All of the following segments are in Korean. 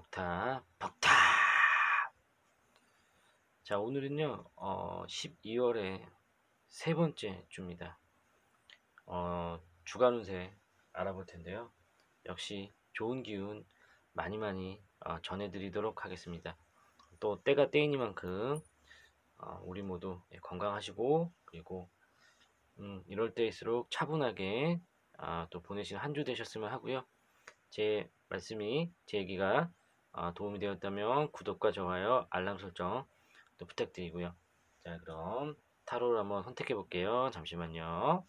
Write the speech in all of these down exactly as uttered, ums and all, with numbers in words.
벅타 벅타. 자, 오늘은요 어, 십이월의 세 번째 주입니다. 어, 주간 운세 알아볼 텐데요. 역시 좋은 기운 많이 많이 어, 전해드리도록 하겠습니다. 또 때가 때이니만큼 어, 우리 모두 예, 건강하시고, 그리고 음, 이럴 때일수록 차분하게 아, 또 보내신 한 주 되셨으면 하고요. 제 말씀이, 제 얘기가 아, 도움이 되었다면 구독과 좋아요, 알람 설정 또 부탁드리고요. 자, 그럼 타로를 한번 선택해 볼게요. 잠시만요.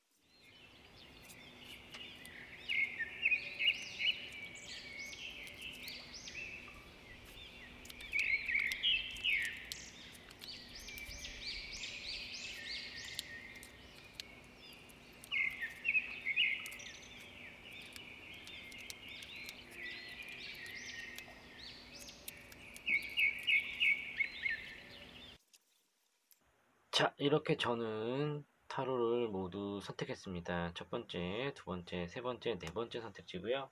자, 이렇게 저는 타로를 모두 선택했습니다. 첫 번째, 두 번째, 세 번째, 네 번째 선택지고요.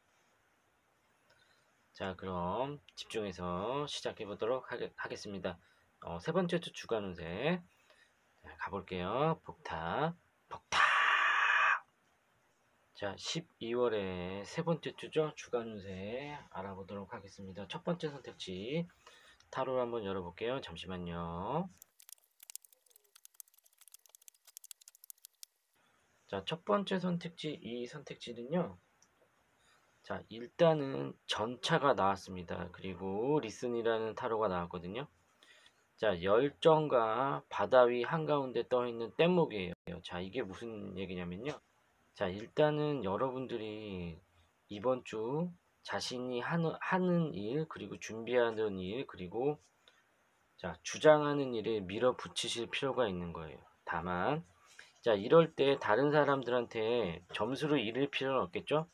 자, 그럼 집중해서 시작해 보도록 하겠습니다. 어, 세 번째 주 주간 운세 가볼게요. 복타, 복타. 자, 십이월의 세 번째 주죠. 주간 운세 알아보도록 하겠습니다. 첫 번째 선택지 타로를 한번 열어볼게요. 잠시만요. 자, 첫 번째 선택지, 이 선택지는요. 자, 일단은 전차가 나왔습니다. 그리고 리슨이라는 타로가 나왔거든요. 자, 열정과 바다 위 한가운데 떠있는 뗏목이에요. 자, 이게 무슨 얘기냐면요. 자, 일단은 여러분들이 이번 주 자신이 하는, 하는 일, 그리고 준비하는 일, 그리고 자, 주장하는 일에 밀어붙이실 필요가 있는 거예요. 다만, 자, 이럴 때 다른 사람들한테 점수를 잃을 필요는 없겠죠?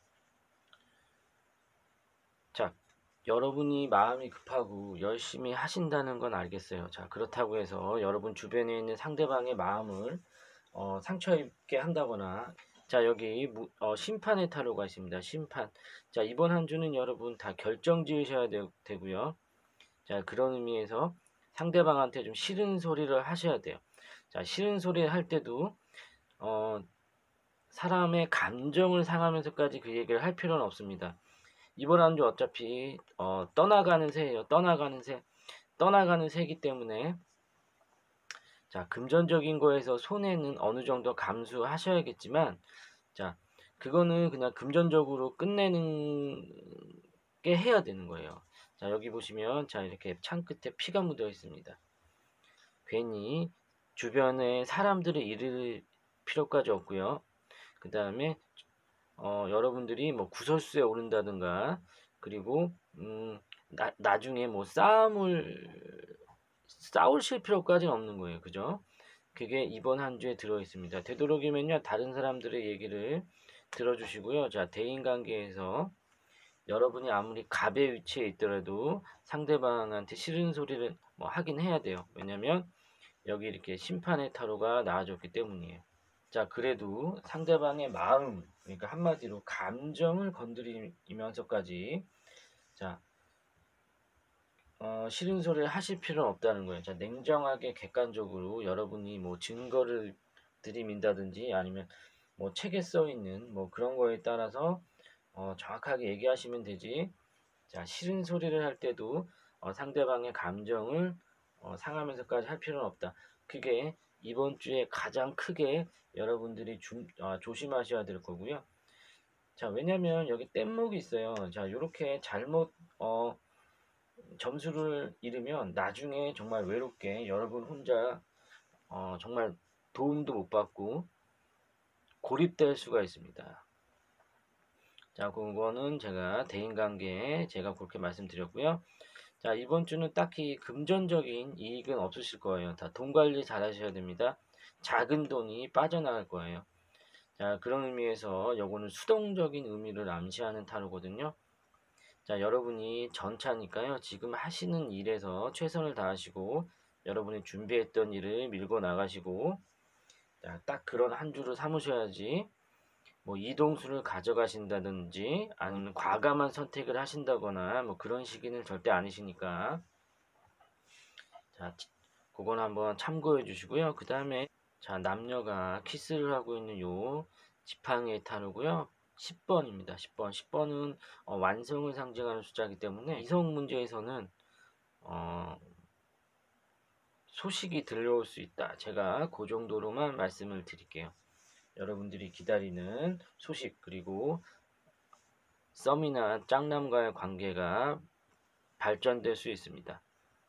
자, 여러분이 마음이 급하고 열심히 하신다는 건 알겠어요. 자, 그렇다고 해서 여러분 주변에 있는 상대방의 마음을 어, 상처 입게 한다거나, 자, 여기 무, 어, 심판의 타로가 있습니다. 심판. 자, 이번 한 주는 여러분 다 결정 지으셔야 되, 되고요. 자, 그런 의미에서 상대방한테 좀 싫은 소리를 하셔야 돼요. 자, 싫은 소리 할 때도 어, 사람의 감정을 상하면서까지 그 얘기를 할 필요는 없습니다. 이번 한 주 어차피 어, 떠나가는 새예요. 떠나가는 새. 떠나가는 새이기 때문에 자, 금전적인 거에서 손해는 어느 정도 감수하셔야겠지만, 자, 그거는 그냥 금전적으로 끝내는 게 해야 되는 거예요. 자, 여기 보시면 자, 이렇게 창 끝에 피가 묻어 있습니다. 괜히 주변에 사람들을 잃을 필요까지 없고요. 그 다음에 어, 여러분들이 뭐 구설수에 오른다든가, 그리고 음, 나, 나중에 뭐 싸움을 싸우실 필요까지는 없는 거예요. 그죠? 그게 이번 한 주에 들어 있습니다. 되도록이면요, 다른 사람들의 얘기를 들어주시고요. 자, 대인관계에서 여러분이 아무리 갑의 위치에 있더라도 상대방한테 싫은 소리를 뭐 하긴 해야 돼요. 왜냐면 여기 이렇게 심판의 타로가 나와줬기 때문이에요. 자, 그래도 상대방의 마음, 그러니까 한마디로 감정을 건드리면서까지 자, 어, 싫은 소리를 하실 필요는 없다는 거예요. 자, 냉정하게 객관적으로 여러분이 뭐 증거를 들이민다든지, 아니면 뭐 책에 써 있는 뭐 그런 거에 따라서 어, 정확하게 얘기하시면 되지. 자, 싫은 소리를 할 때도 어, 상대방의 감정을 어, 상하면서까지 할 필요는 없다. 그게 이번 주에 가장 크게 여러분들이 주, 어, 조심하셔야 될 거고요. 자, 왜냐면 여기 뗏목이 있어요. 자, 요렇게 잘못 어, 점수를 잃으면 나중에 정말 외롭게 여러분 혼자 어, 정말 도움도 못 받고 고립될 수가 있습니다. 자, 그거는 제가 대인관계에 제가 그렇게 말씀드렸고요. 자, 이번 주는 딱히 금전적인 이익은 없으실 거예요. 다 돈 관리 잘 하셔야 됩니다. 작은 돈이 빠져나갈 거예요. 자, 그런 의미에서 요거는 수동적인 의미를 암시하는 타로거든요. 자, 여러분이 전차니까요. 지금 하시는 일에서 최선을 다하시고 여러분이 준비했던 일을 밀고 나가시고, 자, 딱 그런 한 주를 삼으셔야지 뭐 이동수를 가져가신다든지 아니면 과감한 선택을 하신다거나 뭐 그런 시기는 절대 아니시니까 자 그건 한번 참고해 주시고요. 그 다음에 자 남녀가 키스를 하고 있는 요 지팡이의 타로고요. 십 번입니다. 십 번. 십 번은 어, 완성을 상징하는 숫자이기 때문에 이성 문제에서는 어, 소식이 들려올 수 있다. 제가 그 정도로만 말씀을 드릴게요. 여러분들이 기다리는 소식 그리고 썸이나 짝남과의 관계가 발전될 수 있습니다.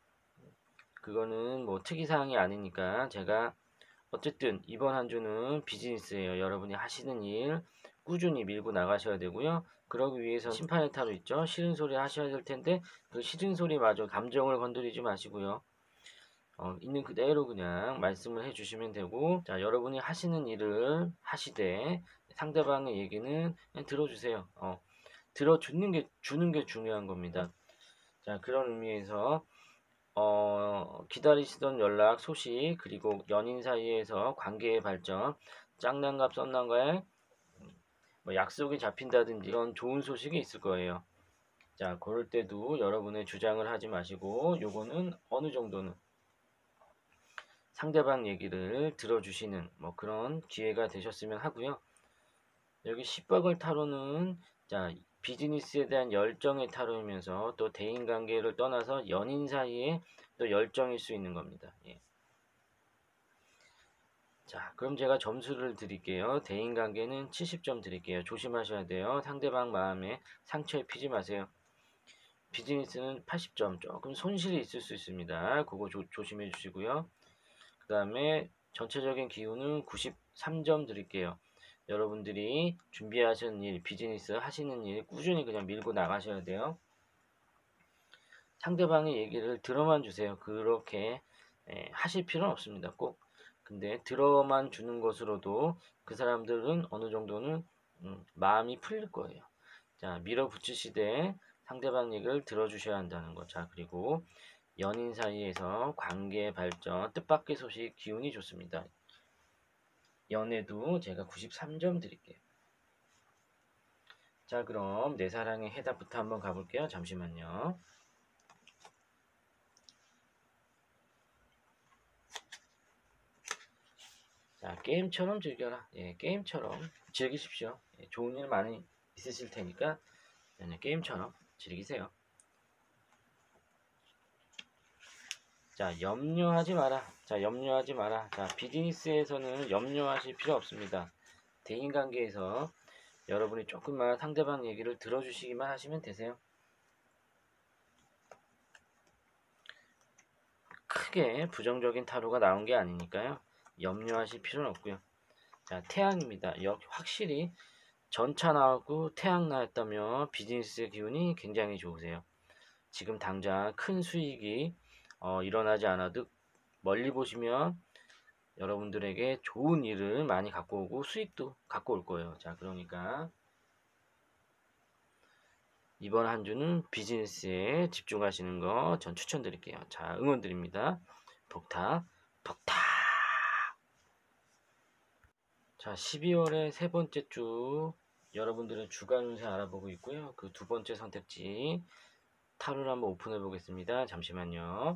그거는 뭐 특이사항이 아니니까 제가 어쨌든 이번 한 주는 비즈니스예요. 여러분이 하시는 일 꾸준히 밀고 나가셔야 되고요. 그러기 위해서 심판의 타로 있죠. 싫은 소리 하셔야 될 텐데 그 싫은 소리마저 감정을 건드리지 마시고요. 어, 있는 그대로 그냥 말씀을 해주시면 되고 자 여러분이 하시는 일을 하시되 상대방의 얘기는 그냥 들어주세요. 어, 들어주는 게 주는 게 중요한 겁니다. 자 그런 의미에서 어, 기다리시던 연락 소식 그리고 연인 사이에서 관계의 발전 짝남과 썸남과의 뭐 약속이 잡힌다든지 이런 좋은 소식이 있을 거예요. 자 그럴 때도 여러분의 주장을 하지 마시고 요거는 어느 정도는 상대방 얘기를 들어주시는 뭐 그런 기회가 되셨으면 하고요. 여기 십박을 타로는 자 비즈니스에 대한 열정의 타로이면서 또 대인관계를 떠나서 연인 사이에 또 열정일 수 있는 겁니다. 예. 자 그럼 제가 점수를 드릴게요. 대인관계는 칠십 점 드릴게요. 조심하셔야 돼요. 상대방 마음에 상처 입히지 마세요. 비즈니스는 팔십 점 조금 손실이 있을 수 있습니다. 그거 조, 조심해 주시고요. 그 다음에 전체적인 기운은 구십삼 점 드릴게요. 여러분들이 준비하시는 일, 비즈니스 하시는 일 꾸준히 그냥 밀고 나가셔야 돼요. 상대방의 얘기를 들어만 주세요. 그렇게 에, 하실 필요는 없습니다. 꼭. 근데 들어만 주는 것으로도 그 사람들은 어느 정도는 음, 마음이 풀릴 거예요. 자, 밀어붙이시되 상대방 얘기를 들어주셔야 한다는 거. 자, 그리고 연인 사이에서 관계 발전, 뜻밖의 소식, 기운이 좋습니다. 연애도 제가 구십삼 점 드릴게요. 자, 그럼 내 사랑의 해답부터 한번 가볼게요. 잠시만요. 자, 게임처럼 즐겨라. 예, 게임처럼 즐기십시오. 예, 좋은 일 많이 있으실 테니까 네, 게임처럼 즐기세요. 자, 염려하지 마라. 자, 염려하지 마라. 자, 비즈니스에서는 염려하실 필요 없습니다. 대인관계에서 여러분이 조금만 상대방 얘기를 들어주시기만 하시면 되세요. 크게 부정적인 타로가 나온 게 아니니까요. 염려하실 필요는 없고요. 자, 태양입니다. 역 확실히 전차 나왔고 태양 나왔다면 비즈니스의 기운이 굉장히 좋으세요. 지금 당장 큰 수익이 어, 일어나지 않아도 멀리 보시면 여러분들에게 좋은 일을 많이 갖고 오고 수익도 갖고 올 거예요. 자, 그러니까 이번 한 주는 비즈니스에 집중하시는 거 전 추천드릴게요. 자, 응원드립니다. 복탁, 복탁. 자, 십이월의 세 번째 주 여러분들의 주간 운세 알아보고 있고요. 그 두 번째 선택지 타로를 한번 오픈해 보겠습니다. 잠시만요.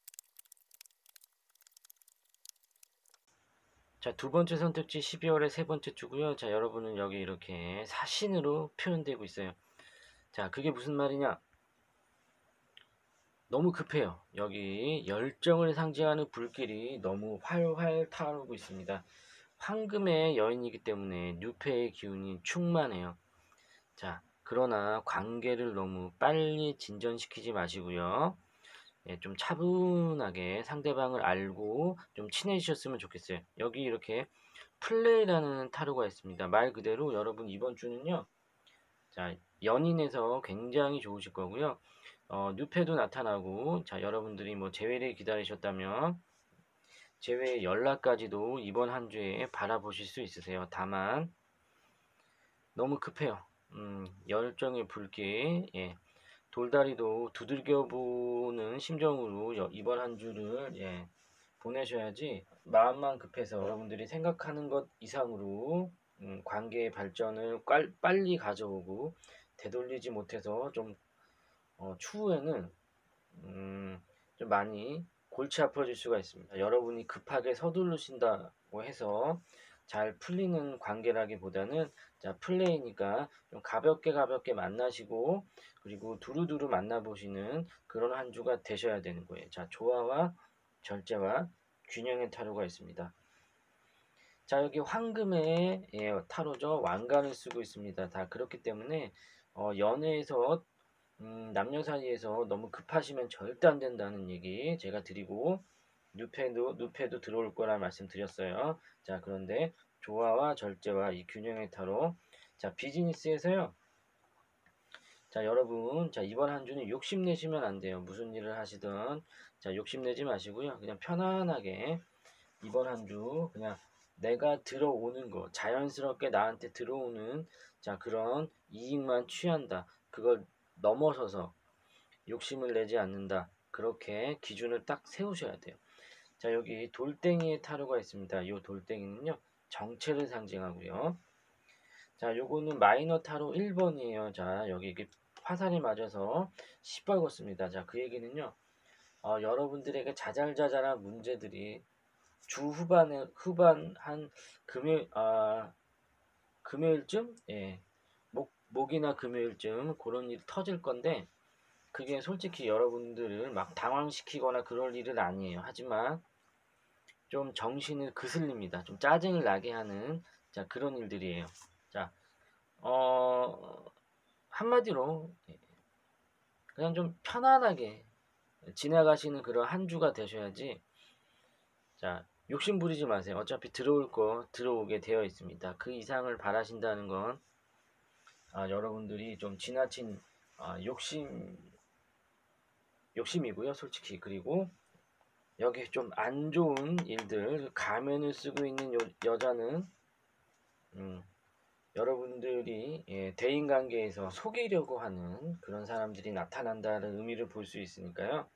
자, 두 번째 선택지 십이월의 세 번째 주고요. 자, 여러분은 여기 이렇게 사신으로 표현되고 있어요. 자, 그게 무슨 말이냐? 너무 급해요. 여기 열정을 상징하는 불길이 너무 활활 타오르고 있습니다. 황금의 여인이기 때문에 뉴페의 기운이 충만해요. 자, 그러나 관계를 너무 빨리 진전시키지 마시고요. 예, 좀 차분하게 상대방을 알고 좀 친해지셨으면 좋겠어요. 여기 이렇게 플레이라는 타로가 있습니다. 말 그대로 여러분 이번 주는요. 자, 연인에서 굉장히 좋으실 거고요. 어, 뉴페도 나타나고 자, 여러분들이 뭐 재회를 기다리셨다면 재회 연락까지도 이번 한 주에 바라보실 수 있으세요. 다만 너무 급해요. 음, 열정의 불길, 예. 돌다리도 두들겨 보는 심정으로 여- 이번 한 주를 예, 보내셔야지 마음만 급해서 여러분들이 생각하는 것 이상으로 음, 관계의 발전을 깔, 빨리 가져오고 되돌리지 못해서 좀 어, 추후에는 음, 좀 많이 골치 아파질 수가 있습니다. 여러분이 급하게 서두르신다고 해서 잘 풀리는 관계라기보다는 자, 플레이니까 좀 가볍게 가볍게 만나시고 그리고 두루두루 만나보시는 그런 한 주가 되셔야 되는 거예요. 자, 조화와 절제와 균형의 타로가 있습니다. 자, 여기 황금의 예, 타로죠. 왕관을 쓰고 있습니다. 다 그렇기 때문에 어, 연애에서 음, 남녀 사이에서 너무 급하시면 절대 안 된다는 얘기 제가 드리고 누패도 누패도 들어올 거라 말씀드렸어요. 자, 그런데 조화와 절제와 이 균형의 타로. 자, 비즈니스에서요. 자, 여러분, 자, 이번 한 주는 욕심내시면 안 돼요. 무슨 일을 하시든 자, 욕심내지 마시고요. 그냥 편안하게 이번 한 주 그냥 내가 들어오는 거 자연스럽게 나한테 들어오는 자, 그런 이익만 취한다. 그걸 넘어서서 욕심을 내지 않는다. 그렇게 기준을 딱 세우셔야 돼요. 자, 여기 돌덩이의 타로가 있습니다. 이 돌덩이는요, 정체를 상징하고요. 자, 요거는 마이너 타로 일 번이에요. 자, 여기 이게 화살이 맞아서 시뻘겋습니다. 자, 그 얘기는요, 어, 여러분들에게 자잘자잘한 문제들이 주 후반에, 후반 한 금요일, 아, 금요일쯤? 예. 목, 목이나 금요일쯤 그런 일이 터질 건데, 그게 솔직히 여러분들을 막 당황시키거나 그럴 일은 아니에요. 하지만 좀 정신을 그슬립니다. 좀 짜증을 나게 하는 자, 그런 일들이에요. 자, 어, 한마디로 그냥 좀 편안하게 지나가시는 그런 한 주가 되셔야지. 자, 욕심 부리지 마세요. 어차피 들어올 거 들어오게 되어 있습니다. 그 이상을 바라신다는 건 아, 여러분들이 좀 지나친 아, 욕심 욕심이고요, 솔직히. 그리고 여기 좀 안 좋은 일들, 가면을 쓰고 있는 요, 여자는 음, 여러분들이 예, 대인관계에서 속이려고 하는 그런 사람들이 나타난다는 의미를 볼 수 있으니까요.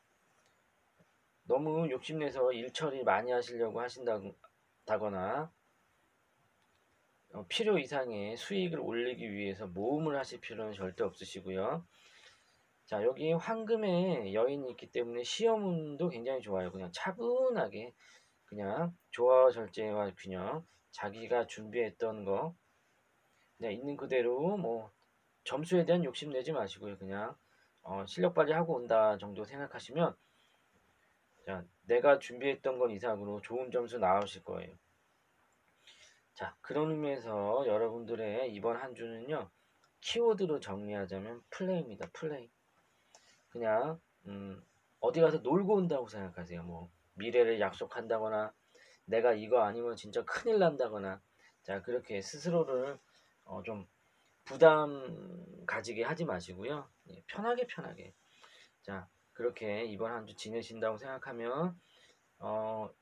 너무 욕심내서 일 처리 많이 하시려고 하신다거나 어, 필요 이상의 수익을 올리기 위해서 모험을 하실 필요는 절대 없으시고요. 자, 여기 황금의 여인이 있기 때문에 시험운도 굉장히 좋아요. 그냥 차분하게 그냥 조화와 절제와 균형, 자기가 준비했던 거 그냥 있는 그대로 뭐 점수에 대한 욕심 내지 마시고요. 그냥 어, 실력 발휘하고 온다 정도 생각하시면 자, 내가 준비했던 건 이상으로 좋은 점수 나오실 거예요. 자, 그런 의미에서 여러분들의 이번 한 주는요. 키워드로 정리하자면 플레이입니다. 플레이. 그냥 음, 어디 가서 놀고 온다고 생각하세요. 뭐 미래를 약속한다거나 내가 이거 아니면 진짜 큰일 난다거나 자, 그렇게 스스로를 어, 좀 부담 가지게 하지 마시고요. 예, 편하게 편하게. 자, 그렇게 이번 한 주 지내신다고 생각하면 어,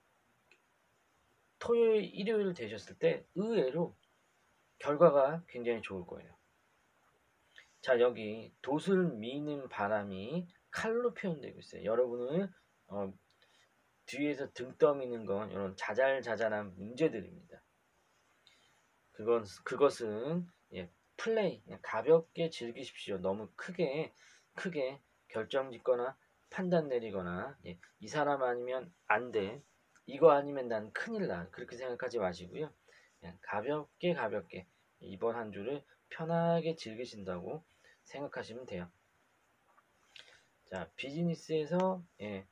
토요일, 일요일 되셨을 때 의외로 결과가 굉장히 좋을 거예요. 자, 여기 돛을 미는 바람이 칼로 표현되고 있어요. 여러분은 어, 뒤에서 등 떠미는 건 이런 자잘자잘한 문제들입니다. 그건 그것은 예, 플레이 그냥 가볍게 즐기십시오. 너무 크게 크게 결정 짓거나 판단 내리거나 예, 이 사람 아니면 안 돼. 이거 아니면 난 큰일 나. 그렇게 생각하지 마시고요. 그냥 가볍게 가볍게 이번 한 주를 편하게 즐기신다고 생각하시면 돼요. 자, 비즈니스에서 예,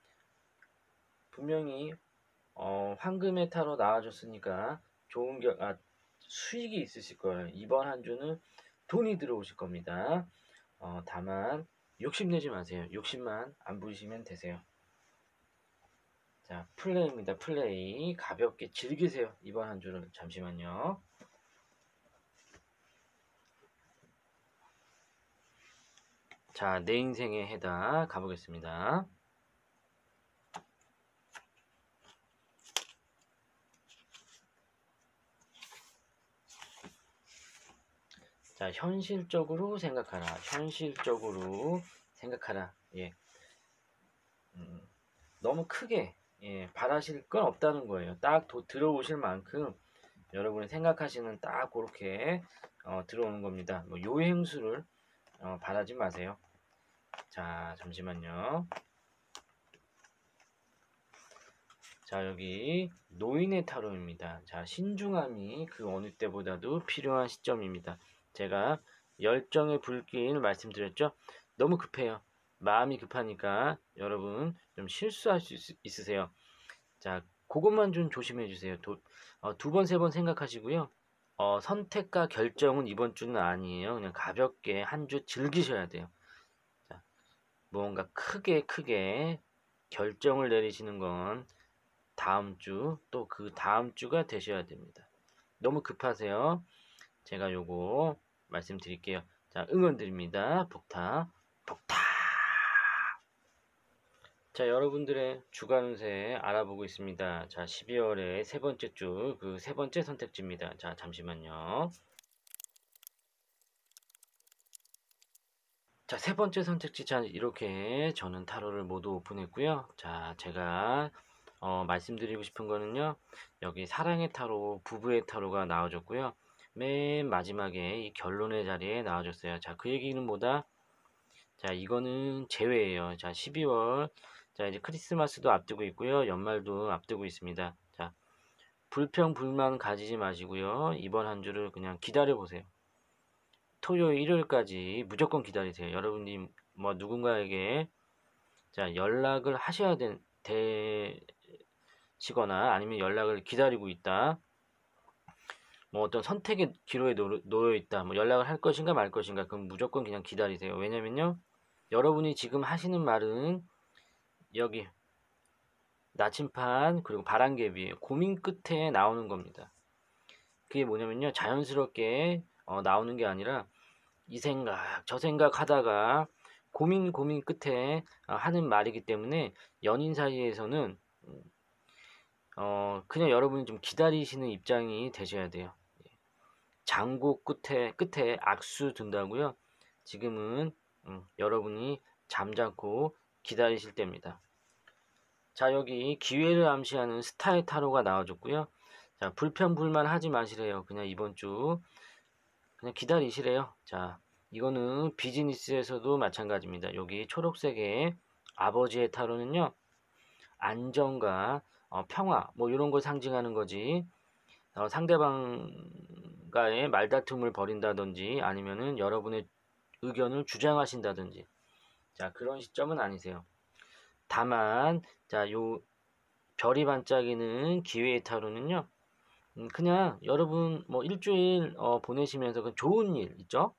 분명히 어, 황금의 타로 나와줬으니까 좋은 결, 아, 수익이 있으실 거예요. 이번 한 주는 돈이 들어오실 겁니다. 어, 다만 욕심내지 마세요. 욕심만 안 부리시면 되세요. 자, 플레이입니다. 플레이. 가볍게 즐기세요. 이번 한 주는. 잠시만요. 자, 내 인생의 해다 가보겠습니다. 자, 현실적으로 생각하라. 현실적으로 생각하라. 예. 음, 너무 크게 예, 바라실 건 없다는 거예요. 딱 도, 들어오실 만큼 여러분이 생각하시는 딱 그렇게 어, 들어오는 겁니다. 뭐 요행수를 어, 바라지 마세요. 자, 잠시만요. 자, 여기 노인의 타로입니다. 자, 신중함이 그 어느 때보다도 필요한 시점입니다. 제가 열정의 불길 말씀드렸죠? 너무 급해요. 마음이 급하니까 여러분 좀 실수할 수 있, 있으세요. 자, 그것만 좀 조심해 주세요. 어, 두 번, 세 번 생각하시고요. 어, 선택과 결정은 이번 주는 아니에요. 그냥 가볍게 한 주 즐기셔야 돼요. 자, 무언가 크게 크게 결정을 내리시는 건 다음 주, 또 그 다음 주가 되셔야 됩니다. 너무 급하세요. 제가 요거 말씀드릴게요. 자, 응원 드립니다. 복타, 복타. 자, 여러분들의 주간 운세 알아보고 있습니다. 자, 십이월의 세 번째 주, 그 세 번째 선택지입니다. 자, 잠시만요. 자, 세 번째 선택지. 자, 이렇게 저는 타로를 모두 오픈했고요. 자, 제가 어, 말씀드리고 싶은 거는요, 여기 사랑의 타로, 부부의 타로가 나와줬고요. 맨 마지막에 이 결론의 자리에 나와줬어요. 자, 그 얘기는 뭐다? 자, 이거는 제외예요. 자, 십이월. 자, 이제 크리스마스도 앞두고 있고요. 연말도 앞두고 있습니다. 자, 불평, 불만 가지지 마시고요. 이번 한 주를 그냥 기다려 보세요. 토요일, 일요일까지 무조건 기다리세요. 여러분이 뭐 누군가에게 자, 연락을 하셔야 되, 되시거나 아니면 연락을 기다리고 있다. 뭐 어떤 선택의 기로에 놓, 놓여 있다. 뭐 연락을 할 것인가 말 것인가. 그럼 무조건 그냥 기다리세요. 왜냐면요. 여러분이 지금 하시는 말은 여기 나침판 그리고 바람개비 고민 끝에 나오는 겁니다. 그게 뭐냐면요. 자연스럽게 어, 나오는 게 아니라 이 생각, 저 생각 하다가 고민 고민 끝에 어, 하는 말이기 때문에 연인 사이에서는 어, 그냥 여러분이 좀 기다리시는 입장이 되셔야 돼요. 장고 끝에 끝에 악수 둔다고요. 지금은 음, 여러분이 잠자코 기다리실 때입니다. 자, 여기 기회를 암시하는 스타의 타로가 나와줬고요. 자, 불평불만 하지 마시래요. 그냥 이번 주 그냥 기다리시래요. 자, 이거는 비즈니스에서도 마찬가지입니다. 여기 초록색의 아버지의 타로는요. 안정과 어, 평화 뭐 이런 걸 상징하는 거지. 어, 상대방과의 말다툼을 벌인다든지 아니면은 여러분의 의견을 주장하신다든지 자 그런 시점은 아니세요. 다만 자요 별이 반짝이는 기회의 타로는요. 음, 그냥 여러분 뭐 일주일 어, 보내시면서 그 좋은 일 있죠?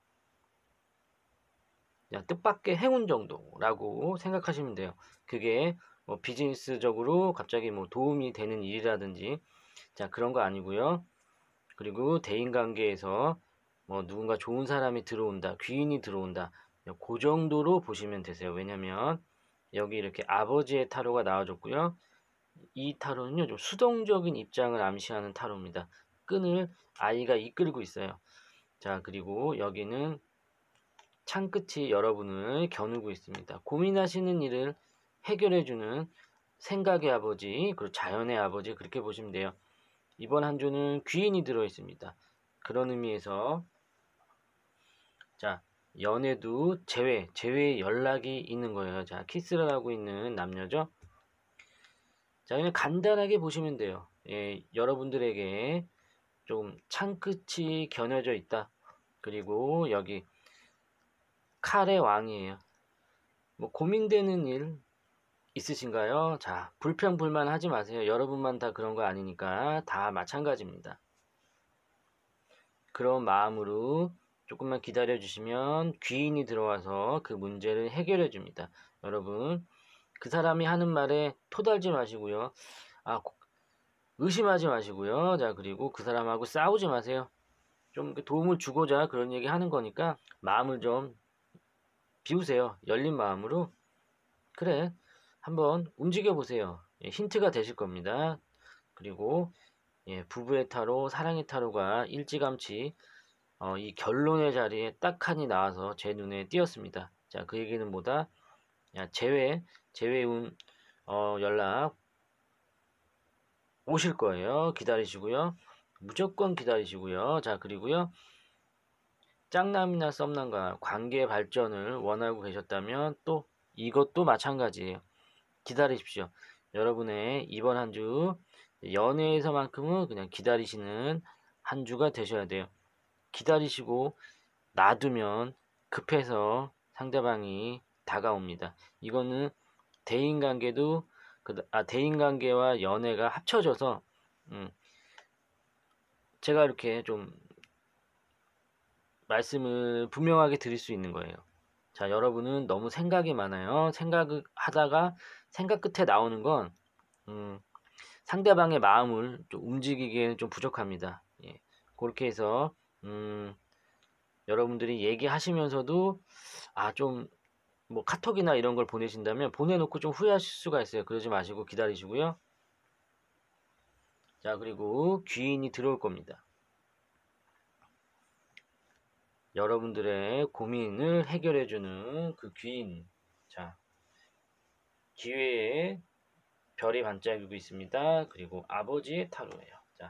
그냥 뜻밖의 행운 정도라고 생각하시면 돼요. 그게 뭐 비즈니스적으로 갑자기 뭐 도움이 되는 일이라든지 자 그런 거 아니고요. 그리고 대인관계에서 뭐 누군가 좋은 사람이 들어온다, 귀인이 들어온다. 그 정도로 보시면 되세요. 왜냐면 여기 이렇게 아버지의 타로가 나와줬고요. 이 타로는요, 좀 수동적인 입장을 암시하는 타로입니다. 끈을 아이가 이끌고 있어요. 자, 그리고 여기는 창끝이 여러분을 겨누고 있습니다. 고민하시는 일을 해결해주는 생각의 아버지, 그리고 자연의 아버지, 그렇게 보시면 돼요. 이번 한 주는 귀인이 들어 있습니다. 그런 의미에서, 자, 연애도 재회, 재회 연락이 있는 거예요. 자, 키스를 하고 있는 남녀죠. 자, 그냥 간단하게 보시면 돼요. 예, 여러분들에게 좀 창끝이 겨눠져 있다. 그리고 여기 칼의 왕이에요. 뭐 고민되는 일 있으신가요? 자, 불평불만 하지 마세요. 여러분만 다 그런 거 아니니까 다 마찬가지입니다. 그런 마음으로 조금만 기다려 주시면 귀인이 들어와서 그 문제를 해결해 줍니다. 여러분, 그 사람이 하는 말에 토달지 마시고요. 아, 의심하지 마시고요. 자, 그리고 그 사람하고 싸우지 마세요. 좀 도움을 주고자 그런 얘기 하는 거니까 마음을 좀 비우세요. 열린 마음으로. 그래, 한번 움직여 보세요. 예, 힌트가 되실 겁니다. 그리고 예, 부부의 타로, 사랑의 타로가 일찌감치 어, 이 결론의 자리에 딱 하니 나와서 제 눈에 띄었습니다. 자, 그 얘기는 뭐다? 야, 재회, 재회운 어, 연락 오실 거예요. 기다리시고요. 무조건 기다리시고요. 자, 그리고요. 짝남이나 썸남과 관계 발전을 원하고 계셨다면 또 이것도 마찬가지예요. 기다리십시오. 여러분의 이번 한 주 연애에서만큼은 그냥 기다리시는 한 주가 되셔야 돼요. 기다리시고 놔두면 급해서 상대방이 다가옵니다. 이거는 대인관계도 아 대인관계와 연애가 합쳐져서 음, 제가 이렇게 좀 말씀을 분명하게 드릴 수 있는 거예요. 자, 여러분은 너무 생각이 많아요. 생각을 하다가 생각 끝에 나오는 건 음, 상대방의 마음을 좀 움직이기에는 좀 부족합니다. 예. 그렇게 해서 음, 여러분들이 얘기하시면서도 아, 좀 뭐 카톡이나 이런 걸 보내신다면 보내놓고 좀 후회하실 수가 있어요. 그러지 마시고 기다리시고요. 자, 그리고 귀인이 들어올 겁니다. 여러분들의 고민을 해결해주는 그 귀인. 자, 기회에 별이 반짝이고 있습니다. 그리고 아버지의 타로예요. 자,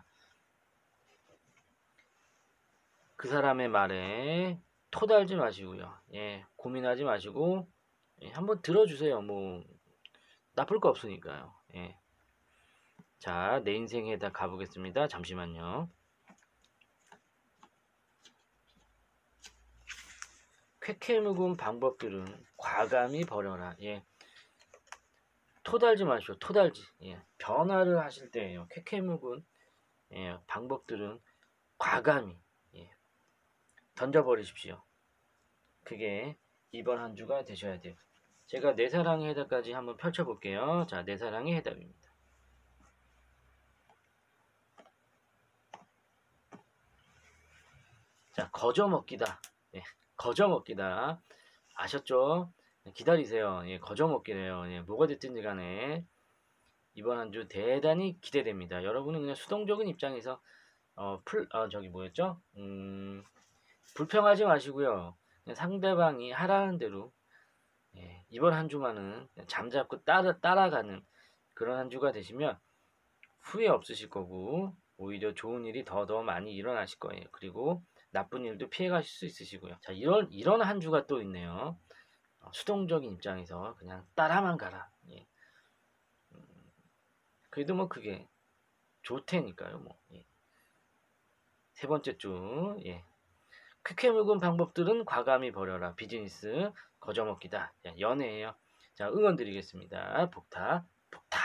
그 사람의 말에 토달지 마시고요. 예, 고민하지 마시고 예, 한번 들어주세요. 뭐 나쁠 거 없으니까요. 예. 자, 내 인생에다 가보겠습니다. 잠시만요. 쾌쾌 묵은 방법들은 과감히 버려라. 예. 토달지 마시오. 토달지. 예. 변화를 하실 때에요. 쾌쾌 묵은 예, 방법들은 과감히 예, 던져버리십시오. 그게 이번 한 주가 되셔야 돼요. 제가 내 사랑의 해답까지 한번 펼쳐볼게요. 자, 내 사랑의 해답입니다. 자, 거저먹기다. 예, 거저먹기다. 아셨죠? 기다리세요. 예, 거저먹기래요. 예, 뭐가 됐든지 간에 이번 한 주 대단히 기대됩니다. 여러분은 그냥 수동적인 입장에서 어, 풀, 어, 저기 뭐였죠? 음, 불평하지 마시고요. 그냥 상대방이 하라는 대로 예, 이번 한 주만은 그냥 잠잡고 따라, 따라가는 그런 한 주가 되시면 후회 없으실 거고 오히려 좋은 일이 더 더 많이 일어나실 거예요. 그리고 나쁜 일도 피해 가실 수 있으시고요. 자, 이런 이런 한 주가 또 있네요. 어, 수동적인 입장에서 그냥 따라만 가라. 예. 음, 그래도 뭐 그게 좋테니까요. 뭐. 예. 세 번째 주. 예. 쾌쾌 묵은 방법들은 과감히 버려라. 비즈니스 거저먹기다. 자, 연애예요. 자, 응원 드리겠습니다. 복타 복타.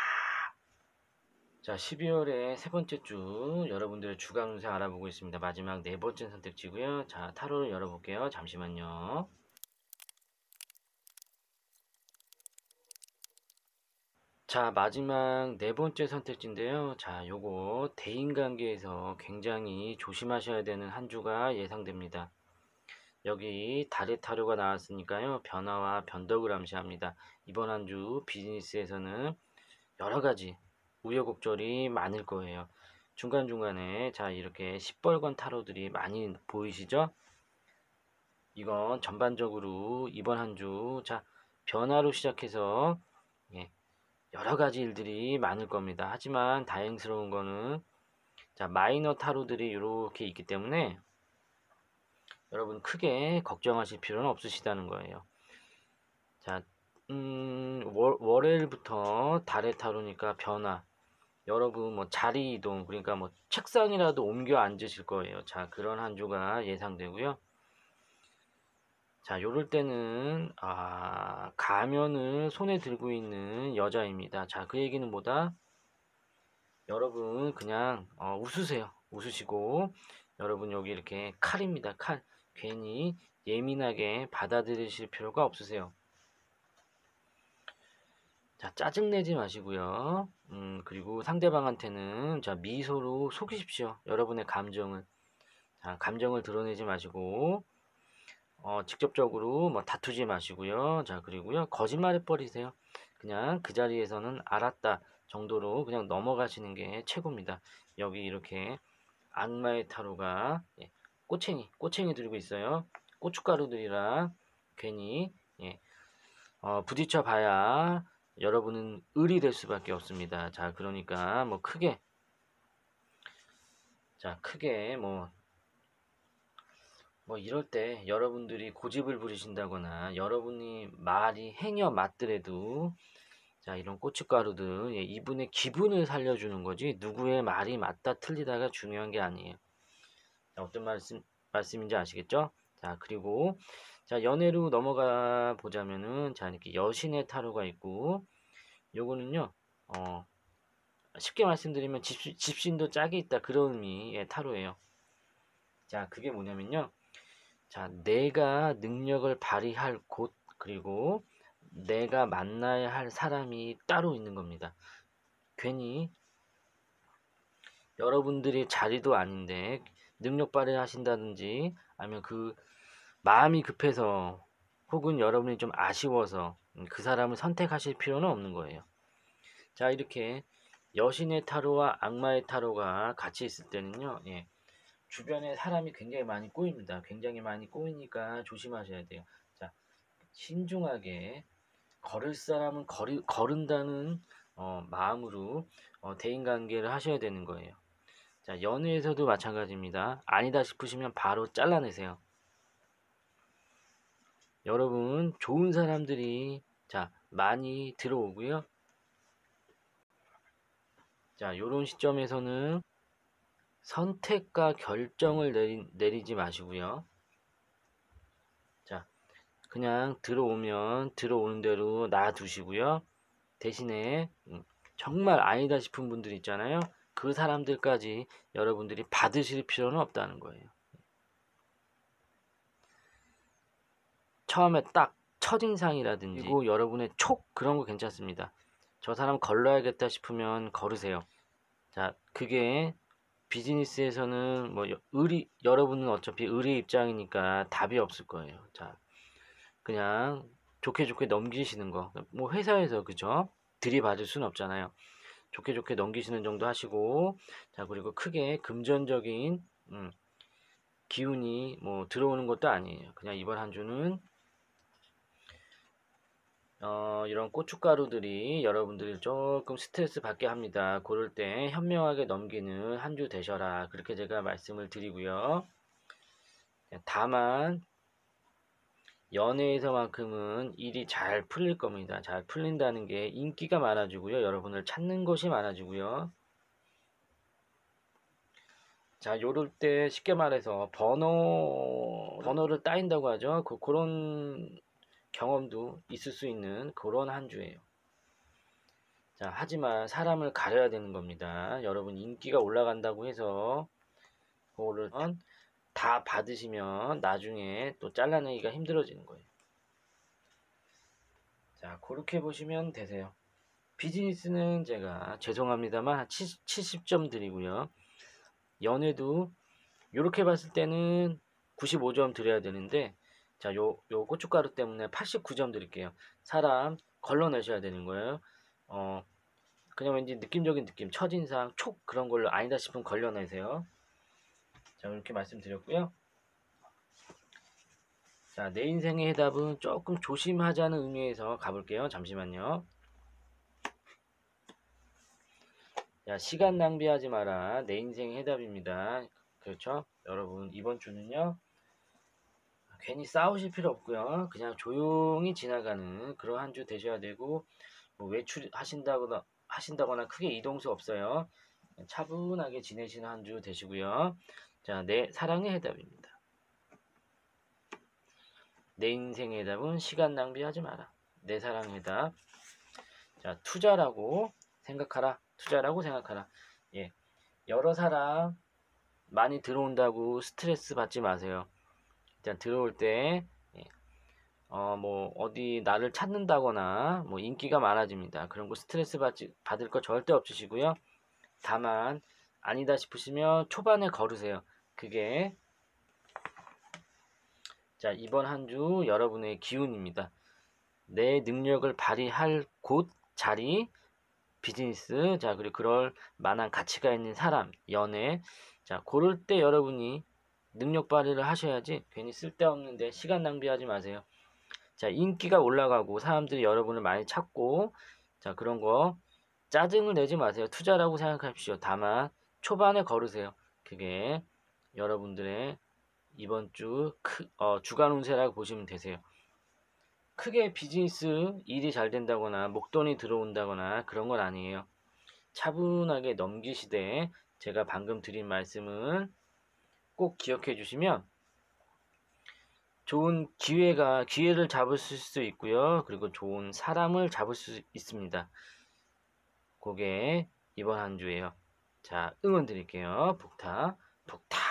자, 십이월의 세 번째 주 여러분들의 주간 운세 알아보고 있습니다. 마지막 네 번째 선택지고요. 자, 타로를 열어볼게요. 잠시만요. 자, 마지막 네 번째 선택지인데요. 자, 요거 대인관계에서 굉장히 조심하셔야 되는 한 주가 예상됩니다. 여기 달의 타로가 나왔으니까요. 변화와 변덕을 암시합니다. 이번 한 주 비즈니스에서는 여러 가지 우여곡절이 많을 거예요. 중간중간에 자 이렇게 시뻘건 타로들이 많이 보이시죠? 이건 전반적으로 이번 한 주 자 변화로 시작해서 예, 여러 가지 일들이 많을 겁니다. 하지만 다행스러운 거는 자 마이너 타로들이 이렇게 있기 때문에 여러분 크게 걱정하실 필요는 없으시다는 거예요. 자, 음, 월, 월요일부터 달의 타로니까 변화. 여러분 뭐 자리 이동 그러니까 뭐 책상이라도 옮겨 앉으실 거예요. 자, 그런 한 주가 예상되고요. 자, 요럴 때는 아, 가면을 손에 들고 있는 여자입니다. 자, 그 얘기는 뭐다? 여러분 그냥 어, 웃으세요. 웃으시고 여러분 여기 이렇게 칼입니다. 칼. 괜히 예민하게 받아들이실 필요가 없으세요. 자, 짜증내지 마시고요. 음, 그리고 상대방한테는 자, 미소로 속이십시오. 여러분의 감정을. 자, 감정을 드러내지 마시고, 어, 직접적으로 뭐 다투지 마시고요. 자, 그리고요. 거짓말해 버리세요. 그냥 그 자리에서는 알았다 정도로 그냥 넘어가시는 게 최고입니다. 여기 이렇게 악마의 타로가 예, 꼬챙이, 꼬챙이 들고 있어요. 고춧가루들이라 괜히 예, 어, 부딪혀 봐야 여러분은 을이 될 수밖에 없습니다. 자, 그러니까 뭐 크게 자, 크게 뭐, 뭐 이럴 때 여러분들이 고집을 부리신다거나 여러분이 말이 행여 맞더라도 자, 이런 고춧가루들, 예, 이분의 기분을 살려주는 거지 누구의 말이 맞다 틀리다가 중요한 게 아니에요. 자, 어떤 말씀, 말씀인지 아시겠죠? 자, 그리고 자, 연애로 넘어가 보자면은 자, 이렇게 여신의 타로가 있고 요거는요. 어, 쉽게 말씀드리면 집, 집신도 짝이 있다 그런 의미의 타로예요. 자, 그게 뭐냐면요. 자, 내가 능력을 발휘할 곳 그리고 내가 만나야 할 사람이 따로 있는 겁니다. 괜히 여러분들이 자리도 아닌데 능력 발휘하신다든지 아니면 그 마음이 급해서 혹은 여러분이 좀 아쉬워서 그 사람을 선택하실 필요는 없는 거예요. 자, 이렇게 여신의 타로와 악마의 타로가 같이 있을 때는요. 예, 주변에 사람이 굉장히 많이 꼬입니다. 굉장히 많이 꼬이니까 조심하셔야 돼요. 자, 신중하게 걸을 사람은 걸이, 걸은다는 어, 마음으로 어, 대인관계를 하셔야 되는 거예요. 자, 연애에서도 마찬가지입니다. 아니다 싶으시면 바로 잘라내세요. 여러분, 좋은 사람들이 자, 많이 들어오고요. 자, 요런 시점에서는 선택과 결정을 내리, 내리지 마시고요. 자, 그냥 들어오면 들어오는 대로 놔두시고요. 대신에 음, 정말 아니다 싶은 분들 있잖아요. 그 사람들까지 여러분들이 받으실 필요는 없다는 거예요. 처음에 딱 첫인상이라든지 그리고 여러분의 촉 그런 거 괜찮습니다. 저 사람 걸러야겠다 싶으면 걸으세요. 자, 그게 비즈니스에서는 뭐 의리 여러분은 어차피 의리 입장이니까 답이 없을 거예요. 자, 그냥 좋게 좋게 넘기시는 거. 뭐 회사에서 그죠? 들이받을 수는 없잖아요. 좋게 좋게 넘기시는 정도 하시고 자, 그리고 크게 금전적인 음, 기운이 뭐 들어오는 것도 아니에요. 그냥 이번 한 주는 어, 이런 고춧가루들이 여러분들을 조금 스트레스 받게 합니다. 그럴 때 현명하게 넘기는 한 주 되셔라. 그렇게 제가 말씀을 드리고요. 다만 연애에서만큼은 일이 잘 풀릴 겁니다. 잘 풀린다는 게 인기가 많아지고요. 여러분을 찾는 것이 많아지고요. 자, 요럴 때 쉽게 말해서 번호, 번호를 따인다고 하죠. 그, 그런 경험도 있을 수 있는 그런 한 주예요. 자, 하지만 사람을 가려야 되는 겁니다. 여러분 인기가 올라간다고 해서 그거를 다 받으시면 나중에 또 잘라내기가 힘들어지는 거예요. 자, 그렇게 보시면 되세요. 비즈니스는 제가 죄송합니다만 한 칠십 점 드리고요. 연애도 이렇게 봤을 때는 구십오 점 드려야 되는데 자, 요, 요 고춧가루 때문에 팔십구 점 드릴게요. 사람 걸러내셔야 되는 거예요. 어, 그냥 왠지 느낌적인 느낌, 첫인상, 촉 그런 걸로 아니다 싶으면 걸러내세요. 자, 이렇게 말씀드렸고요. 자, 내 인생의 해답은 조금 조심하자는 의미에서 가볼게요. 잠시만요. 자, 시간 낭비하지 마라. 내 인생의 해답입니다. 그렇죠? 여러분, 이번 주는요. 괜히 싸우실 필요 없고요. 그냥 조용히 지나가는 그런 한 주 되셔야 되고 뭐 외출하신다거나 하신다거나 크게 이동수 없어요. 차분하게 지내시는 한 주 되시고요. 자, 내 사랑의 해답입니다. 내 인생의 해답은 시간 낭비하지 마라. 내 사랑의 해답. 자, 투자라고 생각하라. 투자라고 생각하라. 예, 여러 사람 많이 들어온다고 스트레스 받지 마세요. 일단 들어올 때 예, 어, 뭐 어디 나를 찾는다거나 뭐 인기가 많아집니다. 그런 거 스트레스 받지, 받을 거 절대 없으시고요. 다만 아니다 싶으시면 초반에 걸으세요. 그게 자, 이번 한 주 여러분의 기운입니다. 내 능력을 발휘할 곳, 자리, 비즈니스, 자, 그리고 그럴 만한 가치가 있는 사람, 연애. 자, 그럴 때 여러분이 능력 발휘를 하셔야지 괜히 쓸데없는데 시간 낭비하지 마세요. 자, 인기가 올라가고 사람들이 여러분을 많이 찾고 자, 그런 거 짜증을 내지 마세요. 투자라고 생각하십시오. 다만 초반에 걸으세요. 그게 여러분들의 이번 주 크, 어, 주간 운세라고 보시면 되세요. 크게 비즈니스 일이 잘 된다거나 목돈이 들어온다거나 그런 건 아니에요. 차분하게 넘기시되 제가 방금 드린 말씀은 꼭 기억해 주시면 좋은 기회가 기회를 잡으실 수 있고요. 그리고 좋은 사람을 잡을 수 있습니다. 그게 이번 한 주예요. 자, 응원 드릴게요. 북타 북타.